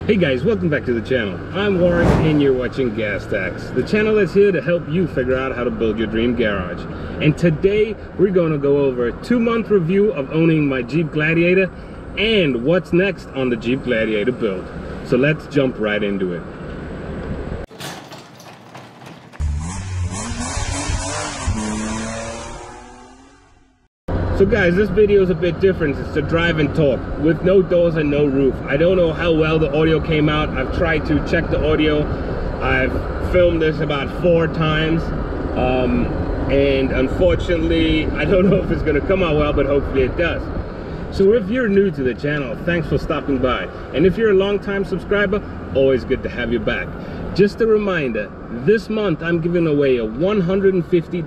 Hey guys, welcome back to the channel. I'm Warren and you're watching Gas Tacks, the channel that's here to help you figure out how to build your dream garage. And today we're going to go over a 2-month review of owning my Jeep Gladiator and what's next on the Jeep Gladiator build. So let's jump right into it. So guys, this video is a bit different. It's a drive and talk with no doors and no roof. I don't know how well the audio came out. I've tried to check the audio. I've filmed this about 4 times. And unfortunately, I don't know if it's gonna come out well, but hopefully it does. So if you're new to the channel, thanks for stopping by. And if you're a long-time subscriber, always good to have you back. Just a reminder, this month I'm giving away a $150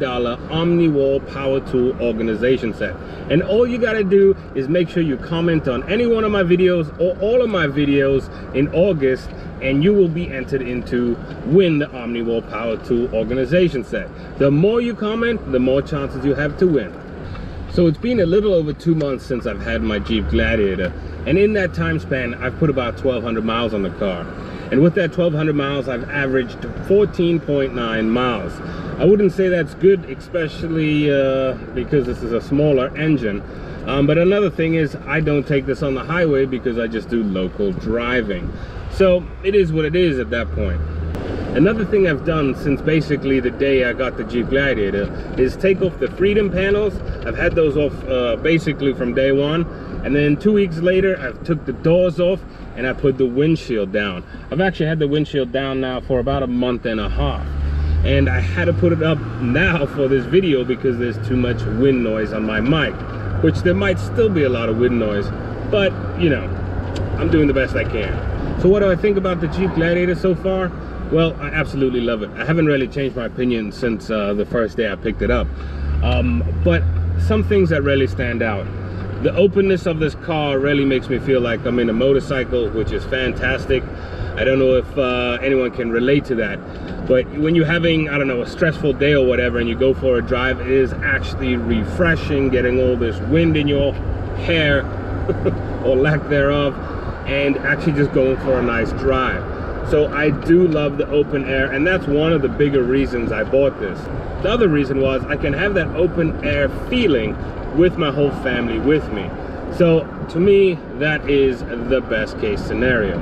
OmniWall Power Tool organization set. And all you gotta do is make sure you comment on any one of my videos or all of my videos in August, and you will be entered into win the OmniWall Power Tool organization set. The more you comment, the more chances you have to win. So it's been a little over 2 months since I've had my Jeep Gladiator, and in that time span I've put about 1,200 miles on the car. And with that 1,200 miles, I've averaged 14.9 miles. I wouldn't say that's good, especially because this is a smaller engine. But another thing is I don't take this on the highway because I just do local driving. So it is what it is at that point. Another thing I've done since basically the day I got the Jeep Gladiator is take off the Freedom panels. I've had those off basically from day one. And then 2 weeks later, I took the doors off and I put the windshield down. I've actually had the windshield down now for about a month and a half. And I had to put it up now for this video because there's too much wind noise on my mic, which there might still be a lot of wind noise, but you know, I'm doing the best I can. So what do I think about the Jeep Gladiator so far? Well, I absolutely love it. I haven't really changed my opinion since the first day I picked it up. But some things that really stand out. The openness of this car really makes me feel like I'm in a motorcycle, which is fantastic. I don't know if anyone can relate to that, but when you're having, I don't know, a stressful day or whatever and you go for a drive, it is actually refreshing, getting all this wind in your hair or lack thereof, and actually just going for a nice drive. So I do love the open air, and that's one of the bigger reasons I bought this. The other reason was I can have that open air feeling with my whole family with me. So to me, that is the best case scenario.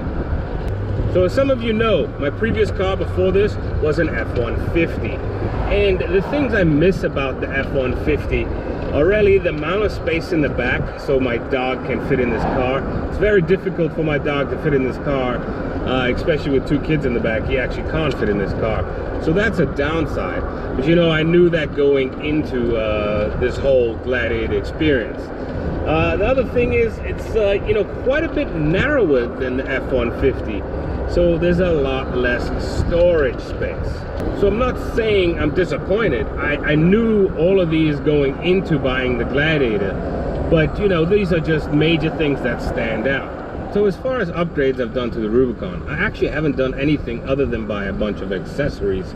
So as some of you know, my previous car before this was an F-150. And the things I miss about the F-150 are really the amount of space in the back so my dog can fit in this car. It's very difficult for my dog to fit in this car, especially with 2 kids in the back. He actually can't fit in this car. So that's a downside. But you know, I knew that going into this whole Gladiator experience. The other thing is it's you know, quite a bit narrower than the F-150. So there's a lot less storage space. So I'm not saying I'm disappointed. I knew all of these going into buying the Gladiator, but you know, these are just major things that stand out. So as far as upgrades I've done to the Rubicon, I actually haven't done anything other than buy a bunch of accessories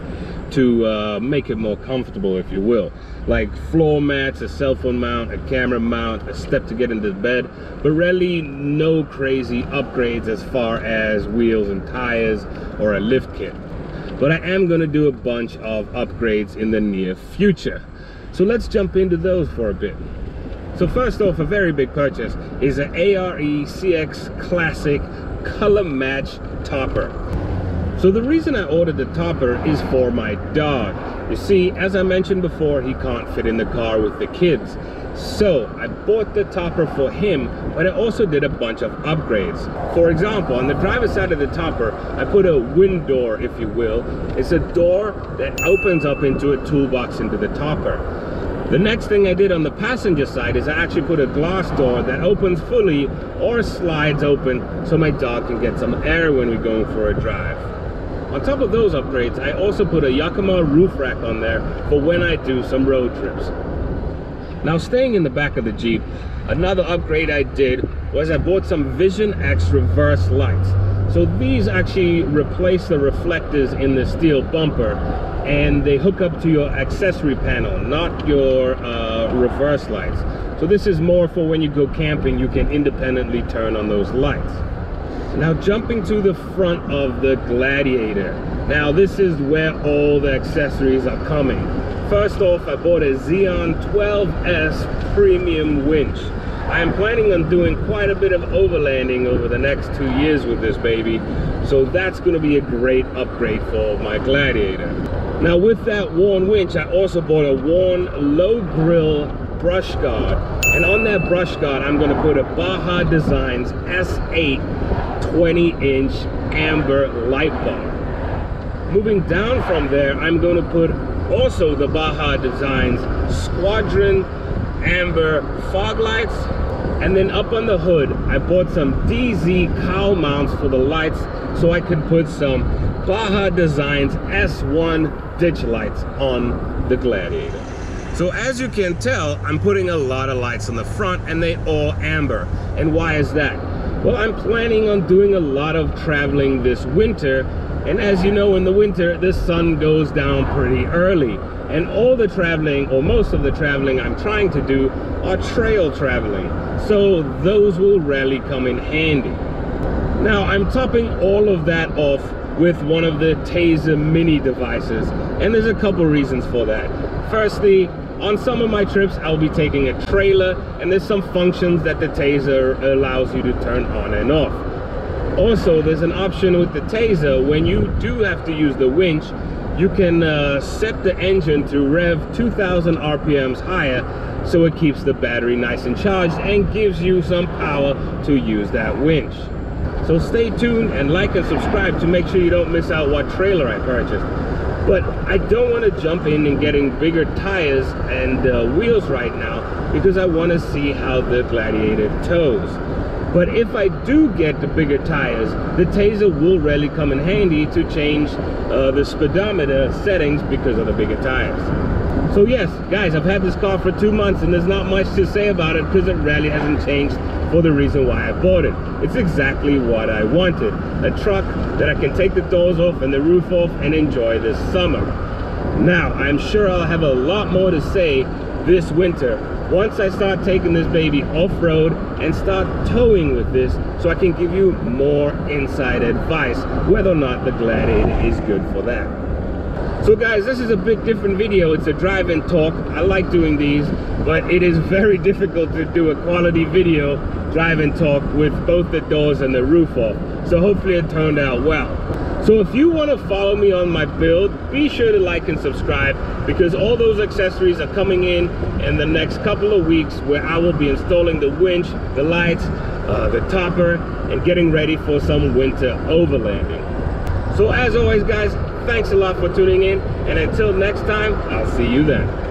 to make it more comfortable, if you will. Like floor mats, a cell phone mount, a camera mount, a step to get into the bed, but really no crazy upgrades as far as wheels and tires or a lift kit. But I am gonna do a bunch of upgrades in the near future. So let's jump into those for a bit. So first off, a very big purchase is an ARE CX Classic color match topper. So the reason I ordered the topper is for my dog. You see, as I mentioned before, he can't fit in the car with the kids. So I bought the topper for him, but I also did a bunch of upgrades. For example, on the driver's side of the topper, I put a wind door, if you will. It's a door that opens up into a toolbox into the topper. The next thing I did on the passenger side is I actually put a glass door that opens fully or slides open so my dog can get some air when we're going for a drive. On top of those upgrades, I also put a Yakima roof rack on there for when I do some road trips. Now staying in the back of the Jeep, another upgrade I did was I bought some Vision X reverse lights. So these actually replace the reflectors in the steel bumper and they hook up to your accessory panel, not your reverse lights. So this is more for when you go camping, you can independently turn on those lights. Now jumping to the front of the Gladiator. Now this is where all the accessories are coming. First off, I bought a Zeon 12S premium winch. I am planning on doing quite a bit of overlanding over the next 2 years with this baby, so that's going to be a great upgrade for my Gladiator. Now with that Warn winch, I also bought a Warn low grill brush guard, and on that brush guard I'm going to put a Baja Designs S8 20-inch amber light bar. Moving down from there, I'm going to put also the Baja Designs Squadron amber fog lights, and then up on the hood I bought some DZ cowl mounts for the lights so I could put some Baja Designs S1 ditch lights on the Gladiator. So as you can tell, I'm putting a lot of lights on the front, and they all amber. And why is that? Well, I'm planning on doing a lot of traveling this winter, and as you know, in the winter the sun goes down pretty early, and all the traveling, or most of the traveling I'm trying to do, are trail traveling, so those will rarely come in handy. Now I'm topping all of that off with one of the Taser mini devices, and there's a couple reasons for that. Firstly, on some of my trips I'll be taking a trailer, and there's some functions that the Taser allows you to turn on and off. Also, there's an option with the Taser. When you do have to use the winch, you can set the engine to rev 2,000 RPMs higher, so it keeps the battery nice and charged and gives you some power to use that winch. So stay tuned and like and subscribe to make sure you don't miss out what trailer I purchased. But I don't want to jump in and getting bigger tires and wheels right now, because I want to see how the Gladiator tows. But if I do get the bigger tires, the Taser will rarely come in handy to change the speedometer settings because of the bigger tires. So yes, guys, I've had this car for 2 months and there's not much to say about it because it really hasn't changed for the reason why I bought it. It's exactly what I wanted. A truck that I can take the doors off and the roof off and enjoy this summer. Now, I'm sure I'll have a lot more to say this winter once I start taking this baby off-road and start towing with this, so I can give you more inside advice whether or not the Gladiator is good for that. So guys, this is a bit different video. It's a drive and talk. I like doing these, but it is very difficult to do a quality video drive and talk with both the doors and the roof off. So hopefully it turned out well. So if you want to follow me on my build, be sure to like and subscribe, because all those accessories are coming in the next couple of weeks, where I will be installing the winch, the lights, the topper, and getting ready for some winter overlanding. So as always guys, thanks a lot for tuning in, and until next time, I'll see you then.